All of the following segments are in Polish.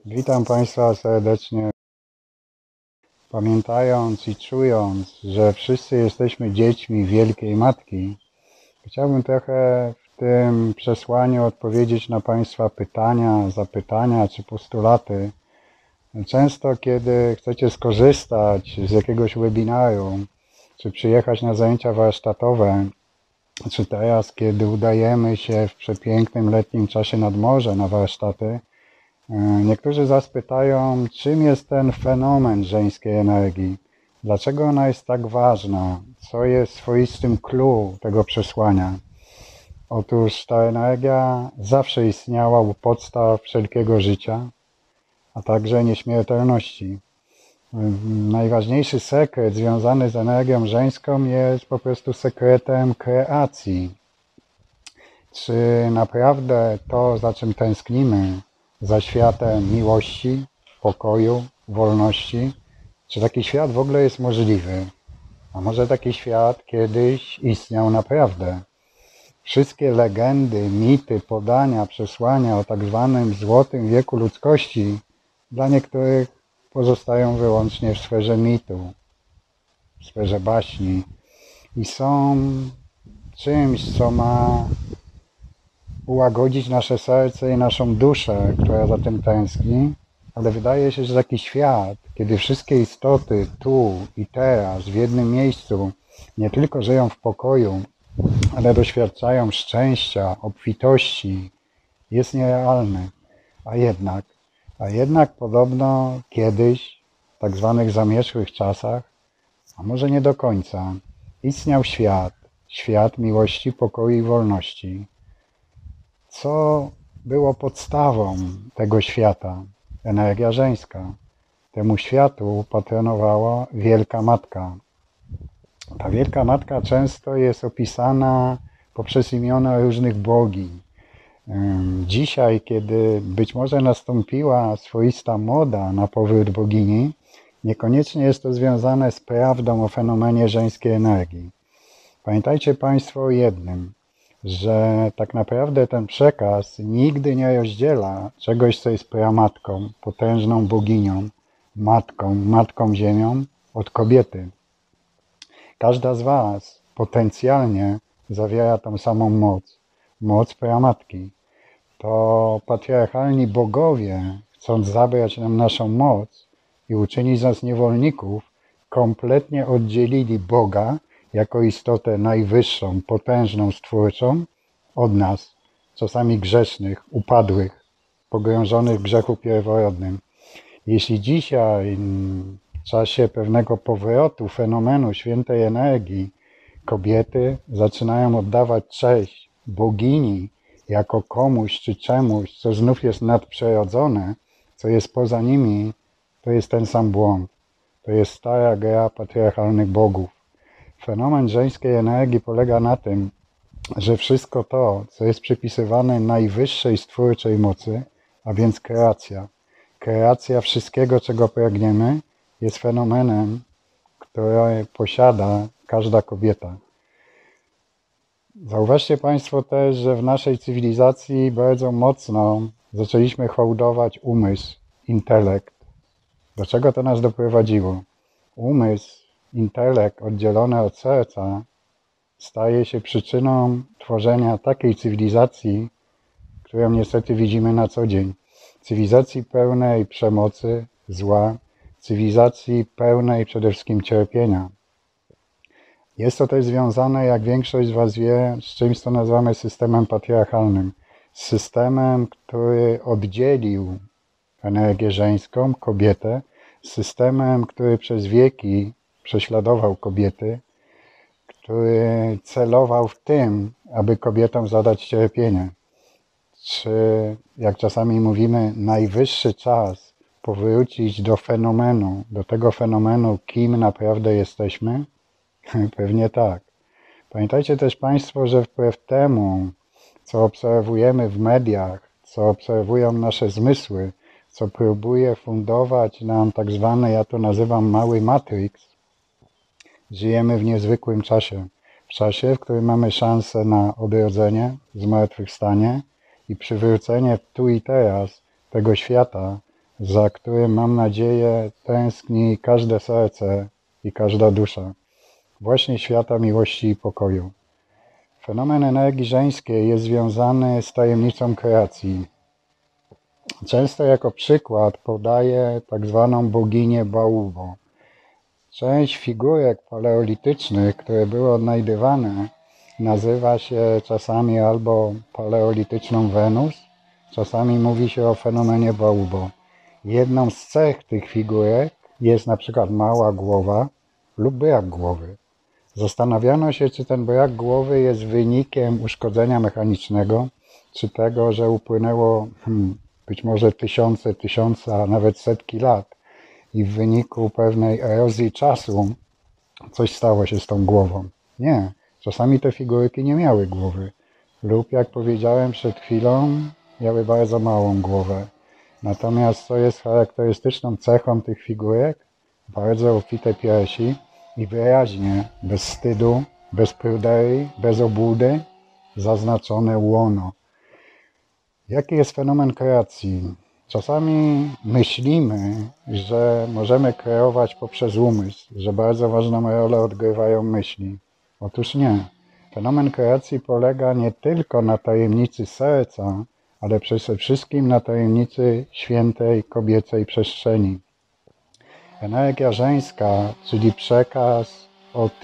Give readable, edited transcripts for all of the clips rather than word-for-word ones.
Witam Państwa serdecznie. Pamiętając i czując, że wszyscy jesteśmy dziećmi Wielkiej Matki, chciałbym trochę w tym przesłaniu odpowiedzieć na Państwa pytania, zapytania czy postulaty. Często, kiedy chcecie skorzystać z jakiegoś webinaru, czy przyjechać na zajęcia warsztatowe, czy teraz, kiedy udajemy się w przepięknym letnim czasie nad morze na warsztaty, niektórzy z Was pytają, czym jest ten fenomen żeńskiej energii? Dlaczego ona jest tak ważna? Co jest swoistym clue tego przesłania? Otóż ta energia zawsze istniała u podstaw wszelkiego życia, a także nieśmiertelności. Najważniejszy sekret związany z energią żeńską jest po prostu sekretem kreacji. Czy naprawdę to, za czym tęsknimy, za światem miłości, pokoju, wolności, czy taki świat w ogóle jest możliwy? A może taki świat kiedyś istniał naprawdę? Wszystkie legendy, mity, podania, przesłania o tak zwanym złotym wieku ludzkości dla niektórych pozostają wyłącznie w sferze mitu, w sferze baśni i są czymś, co ma ułagodzić nasze serce i naszą duszę, która za tym tęskni, ale wydaje się, że taki świat, kiedy wszystkie istoty tu i teraz, w jednym miejscu, nie tylko żyją w pokoju, ale doświadczają szczęścia, obfitości, jest nierealny. A jednak podobno kiedyś, w tak zwanych zamierzchłych czasach, a może nie do końca, istniał świat miłości, pokoju i wolności. Co było podstawą tego świata? Energia żeńska. Temu światu patronowała Wielka Matka. Ta Wielka Matka często jest opisana poprzez imiona różnych bogiń. Dzisiaj, kiedy być może nastąpiła swoista moda na powrót bogini, niekoniecznie jest to związane z prawdą o fenomenie żeńskiej energii. Pamiętajcie Państwo o jednym, że tak naprawdę ten przekaz nigdy nie rozdziela czegoś, co jest pramatką, potężną boginią, matką ziemią od kobiety. Każda z Was potencjalnie zawiera tą samą moc pramatki. To patriarchalni bogowie, chcąc zabrać nam naszą moc i uczynić nas niewolników, kompletnie oddzielili Boga jako istotę najwyższą, potężną, stwórczą od nas, czasami grzesznych, upadłych, pogrążonych w grzechu pierworodnym. Jeśli dzisiaj, w czasie pewnego powrotu fenomenu świętej energii, kobiety zaczynają oddawać cześć bogini jako komuś czy czemuś, co znów jest nadprzyrodzone, co jest poza nimi, to jest ten sam błąd. To jest stara gra patriarchalnych bogów. Fenomen żeńskiej energii polega na tym, że wszystko to, co jest przypisywane najwyższej stwórczej mocy, a więc kreacja wszystkiego, czego pragniemy, jest fenomenem, który posiada każda kobieta. Zauważcie Państwo też, że w naszej cywilizacji bardzo mocno zaczęliśmy hołdować umysł, intelekt. Do czego to nas doprowadziło? Umysł, intelekt oddzielony od serca staje się przyczyną tworzenia takiej cywilizacji, którą niestety widzimy na co dzień. Cywilizacji pełnej przemocy, zła, cywilizacji pełnej przede wszystkim cierpienia. Jest to też związane, jak większość z Was wie, z czymś, co nazywamy systemem patriarchalnym. Z systemem, który oddzielił energię żeńską, kobietę, systemem, który przez wieki prześladował kobiety, który celował w tym, aby kobietom zadać cierpienie. Czy, jak czasami mówimy, najwyższy czas powrócić do fenomenu, do tego fenomenu, kim naprawdę jesteśmy? Pewnie tak. Pamiętajcie też Państwo, że wbrew temu, co obserwujemy w mediach, co obserwują nasze zmysły, co próbuje fundować nam tak zwany, ja to nazywam mały Matrix, żyjemy w niezwykłym czasie. W czasie, w którym mamy szansę na odrodzenie, zmartwychwstanie i przywrócenie tu i teraz tego świata za którym, mam nadzieję, tęskni każde serce i każda dusza. Właśnie świata miłości i pokoju. Fenomen energii żeńskiej jest związany z tajemnicą kreacji. Często jako przykład podaję tak zwaną boginię Baubo. Część figurek paleolitycznych, które były odnajdywane, nazywa się czasami albo paleolityczną Wenus, czasami mówi się o fenomenie Baubo. Jedną z cech tych figurek jest na przykład mała głowa lub brak głowy. Zastanawiano się, czy ten brak głowy jest wynikiem uszkodzenia mechanicznego, czy tego, że upłynęło być może tysiące, a nawet setki lat i w wyniku pewnej erozji czasu coś stało się z tą głową. Nie, czasami te figurki nie miały głowy lub, jak powiedziałem przed chwilą, miały bardzo małą głowę. Natomiast co jest charakterystyczną cechą tych figurek? Bardzo obfite piersi i wyraźnie, bez wstydu, bez pruderii, bez obłudy, zaznaczone łono. Jaki jest fenomen kreacji? Czasami myślimy, że możemy kreować poprzez umysł, że bardzo ważną rolę odgrywają myśli. Otóż nie. Fenomen kreacji polega nie tylko na tajemnicy serca, ale przede wszystkim na tajemnicy świętej kobiecej przestrzeni. Energia żeńska, czyli przekaz od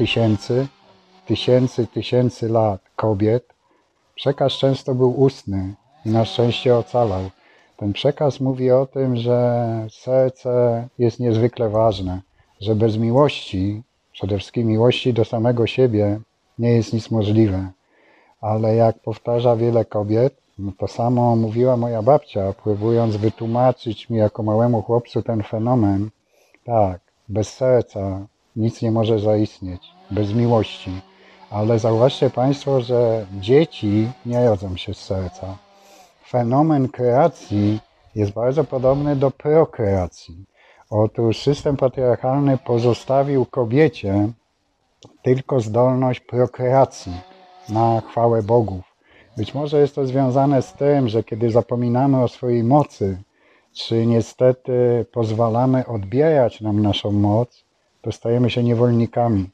tysięcy lat kobiet, przekaz często był ustny i na szczęście ocalał. Ten przekaz mówi o tym, że serce jest niezwykle ważne, że bez miłości, przede wszystkim miłości do samego siebie, nie jest nic możliwe. Ale jak powtarza wiele kobiet, to samo mówiła moja babcia, próbując wytłumaczyć mi jako małemu chłopcu ten fenomen. Tak, bez serca nic nie może zaistnieć, bez miłości. Ale zauważcie Państwo, że dzieci nie rodzą się z serca. Fenomen kreacji jest bardzo podobny do prokreacji. Otóż system patriarchalny pozostawił kobiecie tylko zdolność prokreacji na chwałę bogów. Być może jest to związane z tym, że kiedy zapominamy o swojej mocy, czy niestety pozwalamy odbierać nam naszą moc, to stajemy się niewolnikami.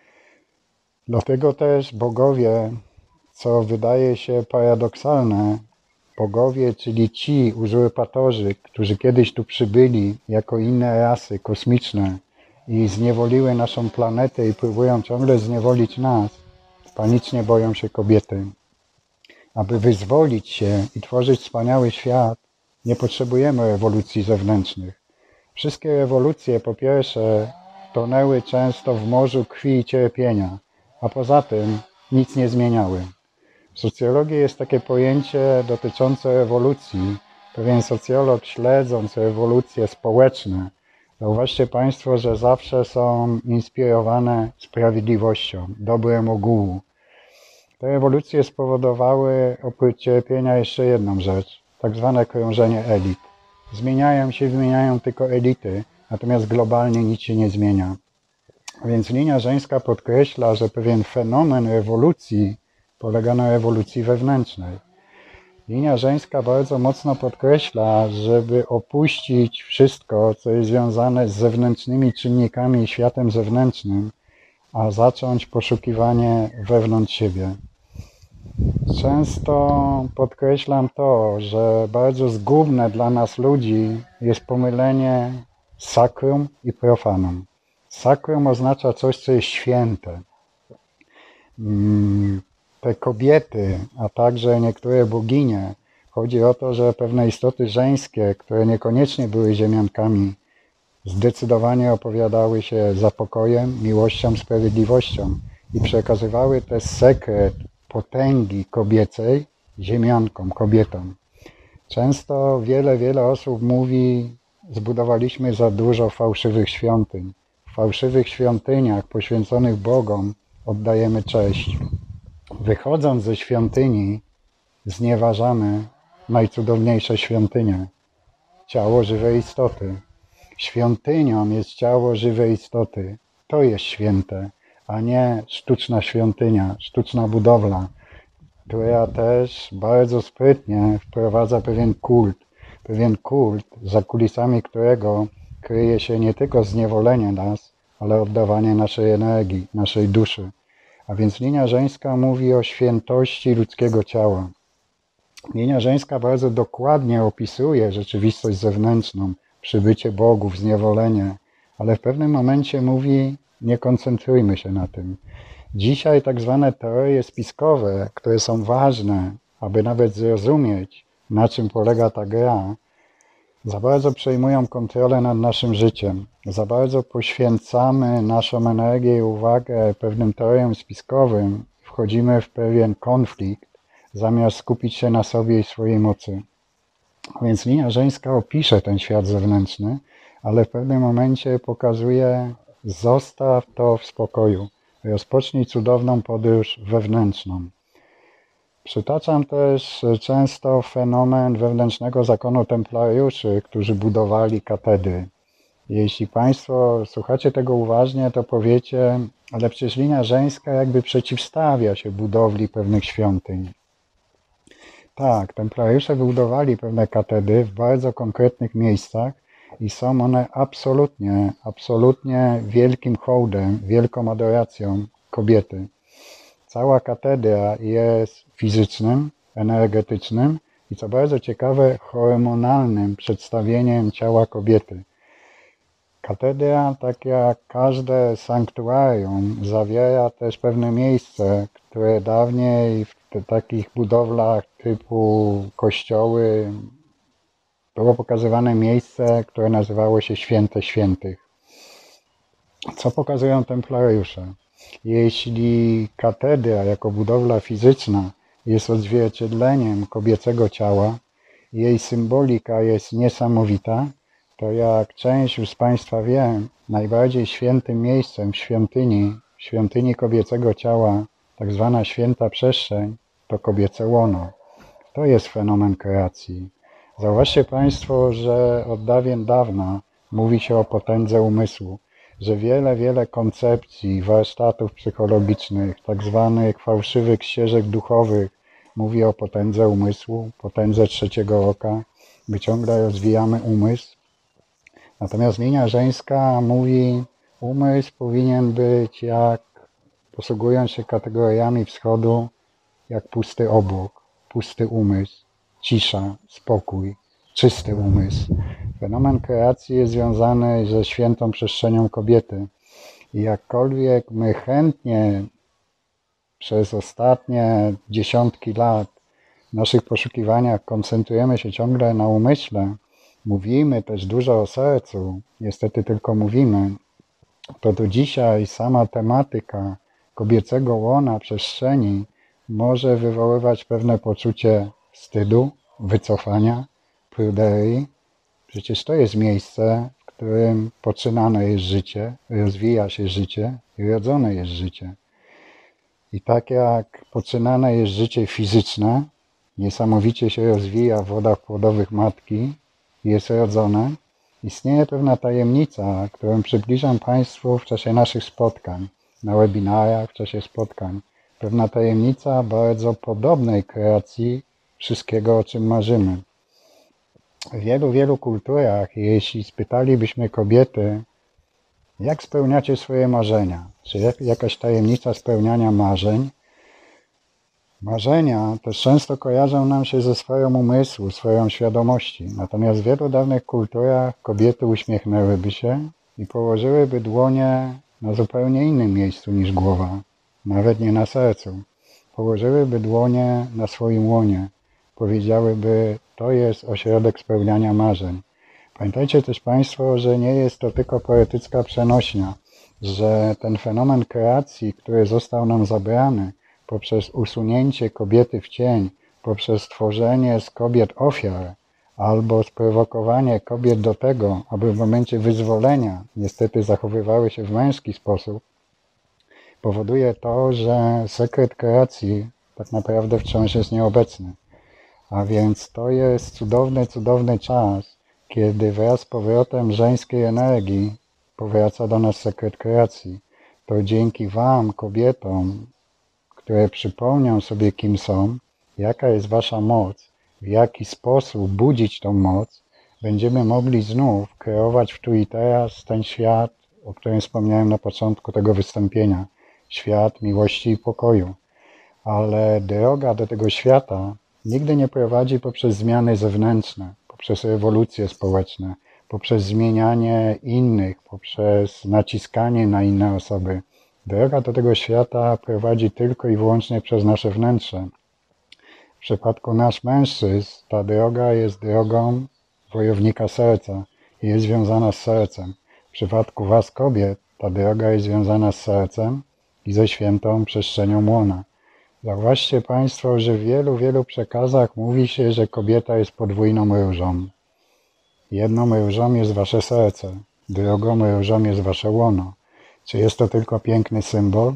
Dlatego też bogowie, co wydaje się paradoksalne, bogowie, czyli ci uzurpatorzy, którzy kiedyś tu przybyli jako inne rasy kosmiczne i zniewoliły naszą planetę i próbują ciągle zniewolić nas, panicznie boją się kobiety. Aby wyzwolić się i tworzyć wspaniały świat, nie potrzebujemy rewolucji zewnętrznych. Wszystkie rewolucje, po pierwsze, tonęły często w morzu krwi i cierpienia, a poza tym nic nie zmieniały. W socjologii jest takie pojęcie dotyczące rewolucji. Pewien socjolog, śledząc rewolucje społeczne, zauważcie Państwo, że zawsze są inspirowane sprawiedliwością, dobrem ogółu. Te rewolucje spowodowały oprócz cierpienia jeszcze jedną rzecz, tak zwane krążenie elit. Zmieniają tylko elity, natomiast globalnie nic się nie zmienia. Więc linia żeńska podkreśla, że pewien fenomen rewolucji polega na rewolucji wewnętrznej. Linia żeńska bardzo mocno podkreśla, żeby opuścić wszystko, co jest związane z zewnętrznymi czynnikami i światem zewnętrznym, a zacząć poszukiwanie wewnątrz siebie. Często podkreślam to, że bardzo zgubne dla nas ludzi jest pomylenie sakrum i profanum. Sakrum oznacza coś, co jest święte. Te kobiety, a także niektóre boginie, chodzi o to, że pewne istoty żeńskie, które niekoniecznie były ziemiankami, zdecydowanie opowiadały się za pokojem, miłością, sprawiedliwością i przekazywały ten sekret potęgi kobiecej ziemiankom, kobietom. Często wiele osób mówi, zbudowaliśmy za dużo fałszywych świątyń. W fałszywych świątyniach poświęconych bogom oddajemy cześć. Wychodząc ze świątyni, znieważamy najcudowniejsze świątynie. Ciało żywej istoty. Świątynią jest ciało żywej istoty. To jest święte, a nie sztuczna świątynia, sztuczna budowla, która też bardzo sprytnie wprowadza pewien kult. pewien kult, za kulisami którego kryje się nie tylko zniewolenie nas, ale oddawanie naszej energii, naszej duszy. A więc linia żeńska mówi o świętości ludzkiego ciała. Linia żeńska bardzo dokładnie opisuje rzeczywistość zewnętrzną, przybycie bogów, zniewolenie, ale w pewnym momencie mówi, nie koncentrujmy się na tym. Dzisiaj tak zwane teorie spiskowe, które są ważne, aby nawet zrozumieć, na czym polega ta gra, za bardzo przejmują kontrolę nad naszym życiem. Za bardzo poświęcamy naszą energię i uwagę pewnym teoriom spiskowym, wchodzimy w pewien konflikt, zamiast skupić się na sobie i swojej mocy. A więc linia żeńska opisze ten świat zewnętrzny, ale w pewnym momencie pokazuje, zostaw to w spokoju. Rozpocznij cudowną podróż wewnętrzną. Przytaczam też często fenomen wewnętrznego zakonu templariuszy, którzy budowali katedry. Jeśli Państwo słuchacie tego uważnie, to powiecie, ale przecież linia żeńska jakby przeciwstawia się budowli pewnych świątyń. Tak, templariusze budowali pewne katedry w bardzo konkretnych miejscach i są one absolutnie wielkim hołdem, wielką adoracją kobiety. Cała katedra jest fizycznym, energetycznym i co bardzo ciekawe, hormonalnym przedstawieniem ciała kobiety. Katedra, tak jak każde sanktuarium, zawiera też pewne miejsce, które dawniej w takich budowlach typu kościoły było pokazywane miejsce, które nazywało się Święte Świętych. Co pokazują templariusze? Jeśli katedra jako budowla fizyczna jest odzwierciedleniem kobiecego ciała, jej symbolika jest niesamowita, to jak część z Państwa wie, najbardziej świętym miejscem w świątyni kobiecego ciała, tak zwana święta przestrzeń, to kobiece łono. To jest fenomen kreacji. Zauważcie Państwo, że od dawien dawna mówi się o potędze umysłu, że wiele koncepcji, warsztatów psychologicznych, tak zwanych fałszywych ścieżek duchowych mówi o potędze umysłu, potędze trzeciego oka, my ciągle rozwijamy umysł. Natomiast linia żeńska mówi, umysł powinien być jak, posługując się kategoriami wschodu, jak pusty obłok, pusty umysł, cisza, spokój, czysty umysł. Fenomen kreacji jest związany ze świętą przestrzenią kobiety. I jakkolwiek my chętnie przez ostatnie dziesiątki lat w naszych poszukiwaniach koncentrujemy się ciągle na umyśle, mówimy też dużo o sercu, niestety tylko mówimy, to do dzisiaj sama tematyka kobiecego łona przestrzeni może wywoływać pewne poczucie wstydu, wycofania, pruderii. Przecież to jest miejsce, w którym poczynane jest życie, rozwija się życie i rodzone jest życie. I tak jak poczynane jest życie fizyczne, niesamowicie się rozwija w wodach płodowych matki, jest rodzone, istnieje pewna tajemnica, którą przybliżam Państwu w czasie naszych spotkań, na webinarach, w czasie spotkań. Pewna tajemnica bardzo podobnej kreacji wszystkiego, o czym marzymy. W wielu kulturach, jeśli spytalibyśmy kobiety, jak spełniacie swoje marzenia, czy jakaś tajemnica spełniania marzeń, marzenia też często kojarzą nam się ze swoją umysłu, swoją świadomości. Natomiast w wielu dawnych kulturach kobiety uśmiechnęłyby się i położyłyby dłonie na zupełnie innym miejscu niż głowa, nawet nie na sercu. Położyłyby dłonie na swoim łonie. Powiedziałyby, to jest ośrodek spełniania marzeń. Pamiętajcie też Państwo, że nie jest to tylko poetycka przenośnia, że ten fenomen kreacji, który został nam zabrany poprzez usunięcie kobiety w cień, poprzez tworzenie z kobiet ofiar, albo sprowokowanie kobiet do tego, aby w momencie wyzwolenia niestety zachowywały się w męski sposób, powoduje to, że sekret kreacji tak naprawdę wciąż jest nieobecny. A więc to jest cudowny czas, kiedy wraz z powrotem żeńskiej energii powraca do nas sekret kreacji. To dzięki Wam, kobietom, które przypomnią sobie, kim są, jaka jest Wasza moc, w jaki sposób budzić tą moc, będziemy mogli znów kreować w tu i teraz ten świat, o którym wspomniałem na początku tego wystąpienia. Świat miłości i pokoju. Ale droga do tego świata nigdy nie prowadzi poprzez zmiany zewnętrzne, poprzez rewolucje społeczne, poprzez zmienianie innych, poprzez naciskanie na inne osoby. Droga do tego świata prowadzi tylko i wyłącznie przez nasze wnętrze. W przypadku nas mężczyzn ta droga jest drogą wojownika serca i jest związana z sercem. W przypadku was kobiet ta droga jest związana z sercem i ze świętą przestrzenią łona. Zauważcie Państwo, że w wielu przekazach mówi się, że kobieta jest podwójną różą. Jedną różą jest wasze serce, drugą różą jest wasze łono. Czy jest to tylko piękny symbol?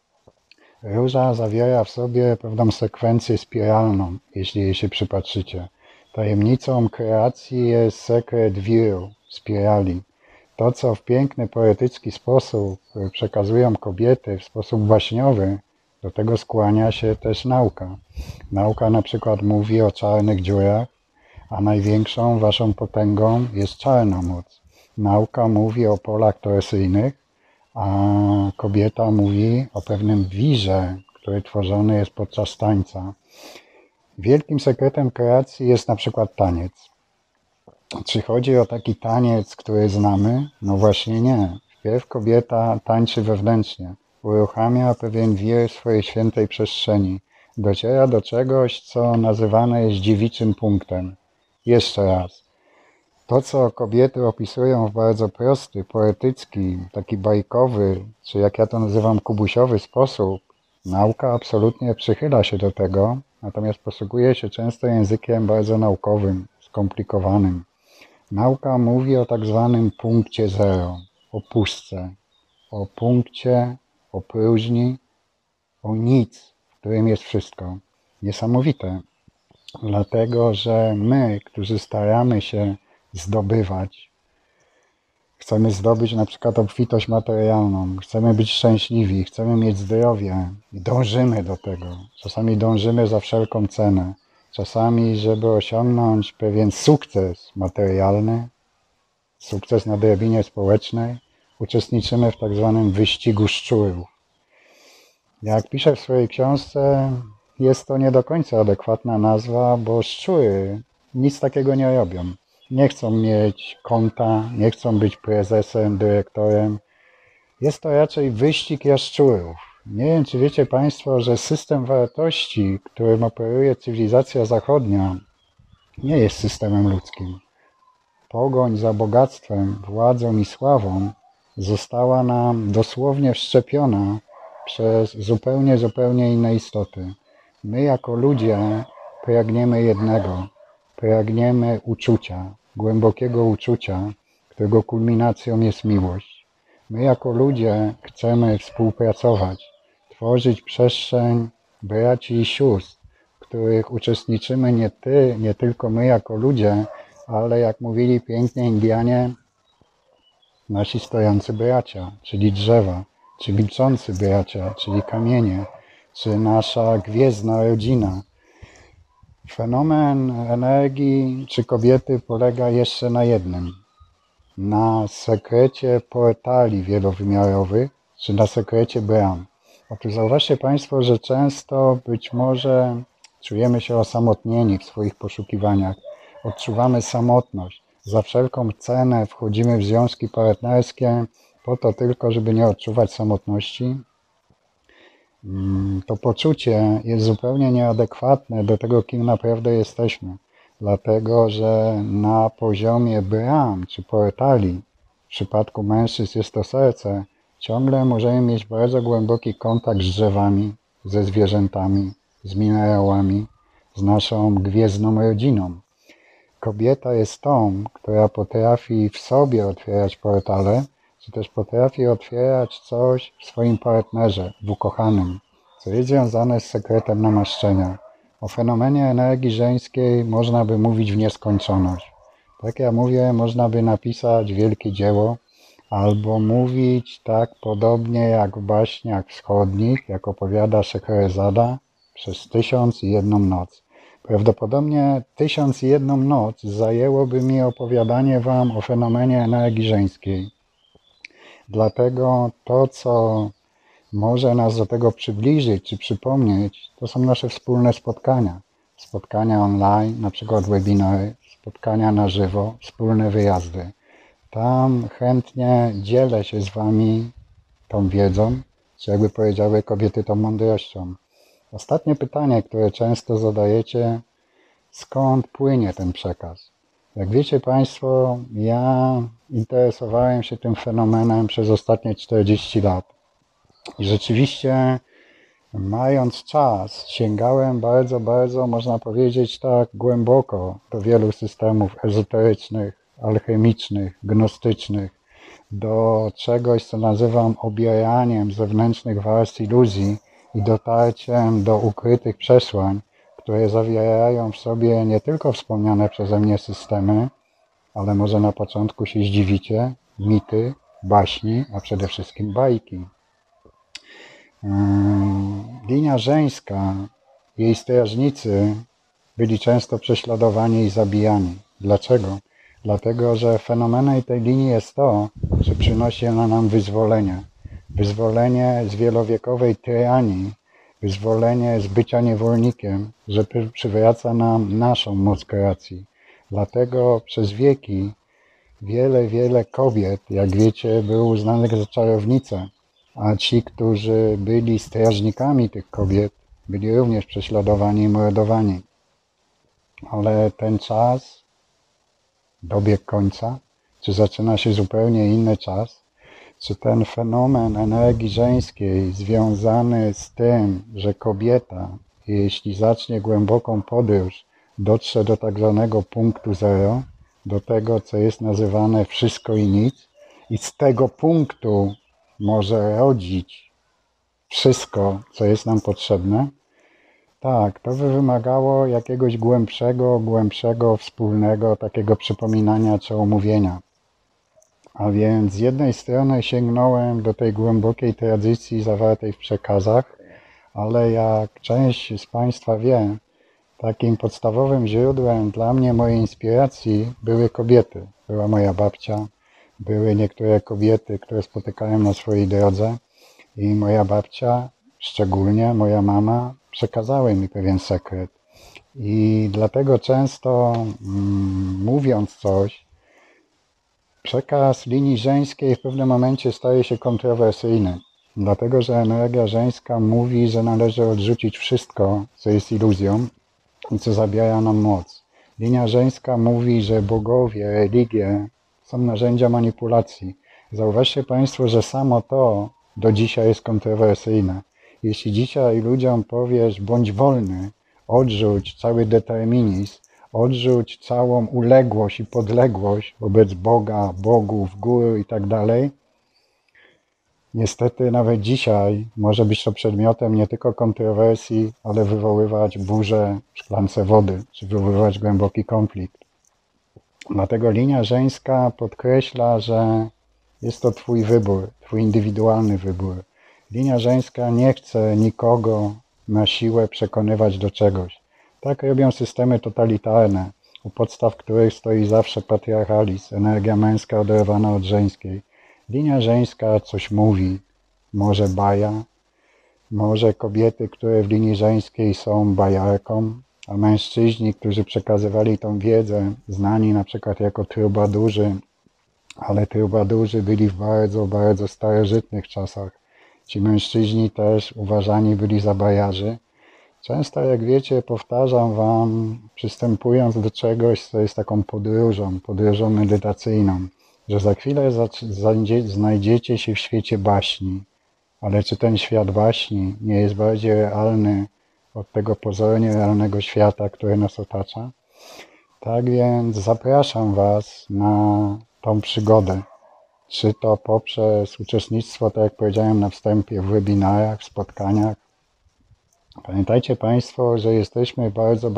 Róża zawiera w sobie pewną sekwencję spiralną, jeśli jej się przypatrzycie. Tajemnicą kreacji jest sekret wiru, spirali. To, co w piękny, poetycki sposób przekazują kobiety, w sposób baśniowy, do tego skłania się też nauka. Nauka na przykład mówi o czarnych dziurach, a największą waszą potęgą jest czarna moc. Nauka mówi o polach toresyjnych, a kobieta mówi o pewnym wirze, który tworzony jest podczas tańca. Wielkim sekretem kreacji jest na przykład taniec. Czy chodzi o taki taniec, który znamy? No właśnie nie. Wpierw kobieta tańczy wewnętrznie. Uruchamia pewien wir swojej świętej przestrzeni. Dociera do czegoś, co nazywane jest dziewiczym punktem. Jeszcze raz. To, co kobiety opisują w bardzo prosty, poetycki, taki bajkowy, czy jak ja to nazywam, kubusiowy sposób, nauka absolutnie przychyla się do tego, natomiast posługuje się często językiem bardzo naukowym, skomplikowanym. Nauka mówi o tak zwanym punkcie zero, o pustce, o punkcie, o próżni, o nic, w którym jest wszystko. Niesamowite, dlatego że my, którzy staramy się zdobywać, chcemy zdobyć na przykład obfitość materialną, chcemy być szczęśliwi, chcemy mieć zdrowie i dążymy do tego. Czasami dążymy za wszelką cenę. Czasami, żeby osiągnąć pewien sukces materialny, sukces na drabinie społecznej, uczestniczymy w tak zwanym wyścigu szczurów. Jak piszę w swojej książce, jest to nie do końca adekwatna nazwa, bo szczury nic takiego nie robią. Nie chcą mieć konta, nie chcą być prezesem, dyrektorem. Jest to raczej wyścig jaszczurów. Nie wiem, czy wiecie Państwo, że system wartości, którym operuje cywilizacja zachodnia, nie jest systemem ludzkim. Pogoń za bogactwem, władzą i sławą została nam dosłownie wszczepiona przez zupełnie inne istoty. My jako ludzie pragniemy jednego. Pragniemy uczucia, głębokiego uczucia, którego kulminacją jest miłość. My jako ludzie chcemy współpracować, tworzyć przestrzeń braci i sióstr, w których uczestniczymy nie tylko my jako ludzie, ale jak mówili pięknie Indianie, nasi stojący bracia, czyli drzewa, czy milczący bracia, czyli kamienie, czy nasza gwiezdna rodzina. Fenomen energii czy kobiety polega jeszcze na jednym. Na sekrecie portali wielowymiarowych, czy na sekrecie bram. Otóż zauważcie Państwo, że często być może czujemy się osamotnieni w swoich poszukiwaniach. Odczuwamy samotność. Za wszelką cenę wchodzimy w związki partnerskie po to tylko, żeby nie odczuwać samotności. To poczucie jest zupełnie nieadekwatne do tego, kim naprawdę jesteśmy. Dlatego, że na poziomie bram czy portali, w przypadku mężczyzn jest to serce, ciągle możemy mieć bardzo głęboki kontakt z drzewami, ze zwierzętami, z minerałami, z naszą gwiezdną rodziną. Kobieta jest tą, która potrafi w sobie otwierać portale, czy też potrafi otwierać coś w swoim partnerze, w ukochanym, co jest związane z sekretem namaszczenia. O fenomenie energii żeńskiej można by mówić w nieskończoność. Tak jak mówię, można by napisać wielkie dzieło, albo mówić tak podobnie jak w baśniach wschodnich, jak opowiada Scheherazada, przez 1001 noc. Prawdopodobnie 1001 noc zajęłoby mi opowiadanie Wam o fenomenie energii żeńskiej. Dlatego to, co może nas do tego przybliżyć czy przypomnieć, to są nasze wspólne spotkania. Spotkania online, na przykład webinary, spotkania na żywo, wspólne wyjazdy. Tam chętnie dzielę się z Wami tą wiedzą, czy jakby powiedziały kobiety, tą mądrością. Ostatnie pytanie, które często zadajecie, skąd płynie ten przekaz? Jak wiecie Państwo, ja interesowałem się tym fenomenem przez ostatnie 40 lat. I rzeczywiście, mając czas, sięgałem bardzo, można powiedzieć tak, głęboko do wielu systemów ezoterycznych, alchemicznych, gnostycznych, do czegoś, co nazywam obijaniem zewnętrznych warstw iluzji i dotarciem do ukrytych przesłań, które zawierają w sobie nie tylko wspomniane przeze mnie systemy, ale może na początku się zdziwicie, mity, baśni, a przede wszystkim bajki. Linia żeńska, jej strażnicy byli często prześladowani i zabijani. Dlaczego? Dlatego, że fenomenem tej linii jest to, że przynosi ona nam wyzwolenie. Wyzwolenie z wielowiekowej tyranii, wyzwolenie z bycia niewolnikiem, że przywraca nam naszą moc kreacji. Dlatego przez wieki wiele kobiet, jak wiecie, było uznanych za czarownice, a ci, którzy byli strażnikami tych kobiet, byli również prześladowani i mordowani. Ale ten czas dobiegł końca, czy zaczyna się zupełnie inny czas, czy ten fenomen energii żeńskiej związany z tym, że kobieta, jeśli zacznie głęboką podróż, dotrze do tak zwanego punktu zero, do tego, co jest nazywane wszystko i nic, i z tego punktu może rodzić wszystko, co jest nam potrzebne. Tak, to by wymagało jakiegoś głębszego, wspólnego takiego przypominania czy omówienia. A więc z jednej strony sięgnąłem do tej głębokiej tradycji zawartej w przekazach, ale jak część z Państwa wie, takim podstawowym źródłem dla mnie mojej inspiracji były kobiety. Była moja babcia, były niektóre kobiety, które spotykałem na swojej drodze i moja babcia, szczególnie moja mama, przekazały mi pewien sekret. I dlatego często mówiąc coś, przekaz linii żeńskiej w pewnym momencie staje się kontrowersyjny. Dlatego, że energia żeńska mówi, że należy odrzucić wszystko, co jest iluzją i co zabiera nam moc. Linia żeńska mówi, że bogowie, religie są narzędzia manipulacji. Zauważcie Państwo, że samo to do dzisiaj jest kontrowersyjne. Jeśli dzisiaj ludziom powiesz, bądź wolny, odrzuć cały determinizm, odrzuć całą uległość i podległość wobec Boga, bogów, gór i tak dalej, niestety nawet dzisiaj może być to przedmiotem nie tylko kontrowersji, ale wywoływać burzę w szklance wody, czy wywoływać głęboki konflikt. Dlatego linia żeńska podkreśla, że jest to Twój wybór, Twój indywidualny wybór. Linia żeńska nie chce nikogo na siłę przekonywać do czegoś. Tak robią systemy totalitarne, u podstaw których stoi zawsze patriarchalizm, energia męska oderwana od żeńskiej. Linia żeńska coś mówi, może baja, może kobiety, które w linii żeńskiej są bajarką, a mężczyźni, którzy przekazywali tą wiedzę, znani na przykład jako trubadurzy, ale trubadurzy byli w bardzo starożytnych czasach. Ci mężczyźni też uważani byli za bajarzy. Często, jak wiecie, powtarzam Wam, przystępując do czegoś, co jest taką podróżą medytacyjną, że za chwilę znajdziecie się w świecie baśni. Ale czy ten świat baśni nie jest bardziej realny od tego pozornie realnego świata, który nas otacza? Tak więc zapraszam Was na tą przygodę. Czy to poprzez uczestnictwo, tak jak powiedziałem na wstępie, w webinarach, w spotkaniach. Pamiętajcie Państwo, że jesteśmy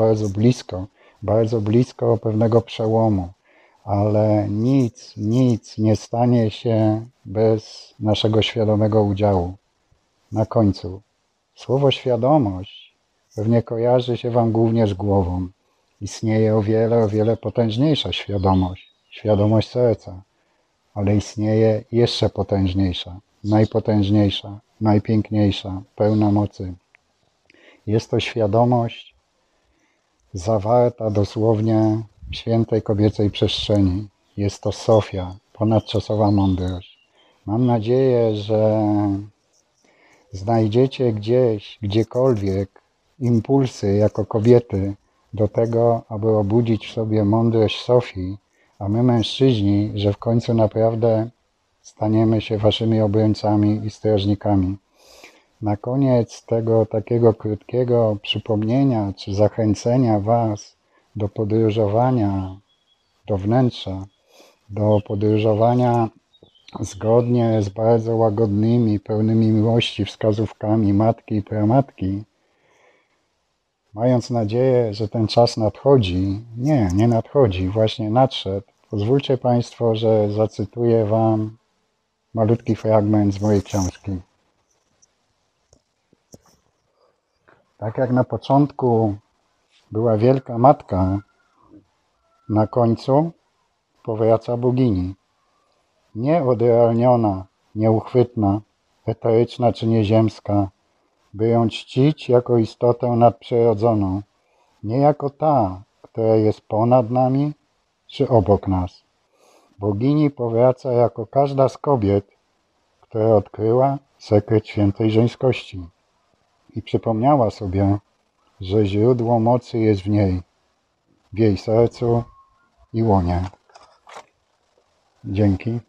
bardzo blisko pewnego przełomu, ale nic nie stanie się bez naszego świadomego udziału. Na końcu, słowo świadomość pewnie kojarzy się Wam głównie z głową. Istnieje o wiele potężniejsza świadomość, świadomość serca, ale istnieje jeszcze potężniejsza, najpotężniejsza, najpiękniejsza, pełna mocy. Jest to świadomość zawarta dosłownie w świętej kobiecej przestrzeni. Jest to Sofia, ponadczasowa mądrość. Mam nadzieję, że znajdziecie gdzieś, gdziekolwiek impulsy jako kobiety do tego, aby obudzić w sobie mądrość Sofii, a my mężczyźni, że w końcu naprawdę staniemy się waszymi obrońcami i strażnikami. Na koniec tego takiego krótkiego przypomnienia czy zachęcenia was do podróżowania do wnętrza, do podróżowania zgodnie z bardzo łagodnymi, pełnymi miłości wskazówkami matki i pramatki, mając nadzieję, że ten czas nadchodzi, nie nadchodzi, właśnie nadszedł. Pozwólcie Państwo, że zacytuję Wam malutki fragment z mojej książki. Tak jak na początku była wielka matka, na końcu powraca bogini. Nieodrealniona, nieuchwytna, eteryczna czy nieziemska, by ją czcić jako istotę nadprzyrodzoną, nie jako ta, która jest ponad nami czy obok nas. Bogini powraca jako każda z kobiet, która odkryła sekret świętej żeńskości i przypomniała sobie, że źródło mocy jest w niej, w jej sercu i łonie. Dzięki.